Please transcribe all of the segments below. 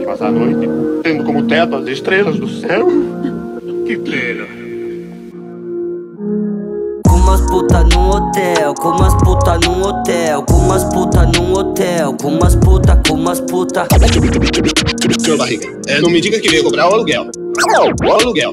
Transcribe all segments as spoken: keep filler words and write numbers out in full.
passar a noite, tendo como teto as estrelas do céu. Que pena. Com umas puta num hotel, com umas puta num hotel, com umas puta num hotel, com umas puta, com umas puta. Senhor Barriga, é, não me diga que veio cobrar o aluguel. O aluguel.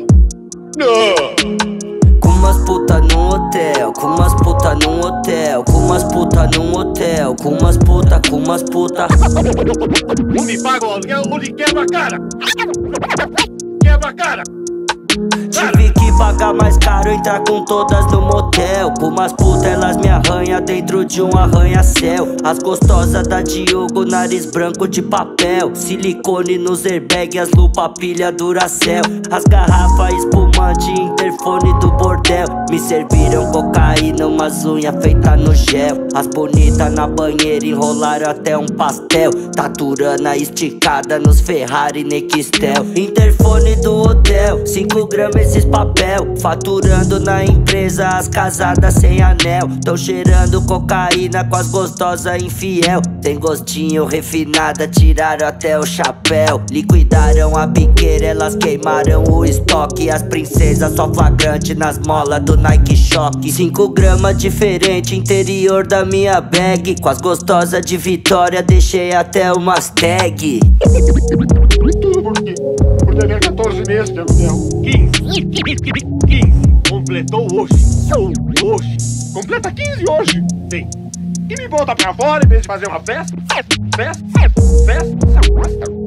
Não! Com umas puta num hotel, com umas puta num hotel, com umas puta num hotel, com umas puta, com umas puta. Ou me paga o aluguel ou lhe quebra a cara. Quebra a cara. Tive que pagar mais caro, entrar com todas no motel. Com umas putas elas me arranham dentro de um arranha-céu. As gostosas da Diogo, nariz branco de papel. Silicone nos airbag, as lupa pilha Duracell. As garrafas espumante, interfone do bordel. Me serviram cocaína, umas unhas feitas no gel. As bonitas na banheira enrolaram até um pastel. Taturana esticada nos Ferrari Nextel. Interfone do hotel, cinco gramas esses papel. Faturando na empresa as casadas sem anel. Tão cheirando cocaína com as gostosas infiel. Tem gostinho refinada, tiraram até o chapéu. Liquidaram a biqueira, elas queimaram o estoque. As princesas só flagrante nas molas do Nike Shock. Cinco gramas diferente, interior da minha bag. Com as gostosas de Vitória deixei até umas tag. Tudo por quê? Por dever quatorze meses de aluguel. quinze. quinze. Completou hoje. Hoje. Completa quinze hoje. Sim. E me volta pra fora em vez de fazer uma festa? Festa? Festa? Festa?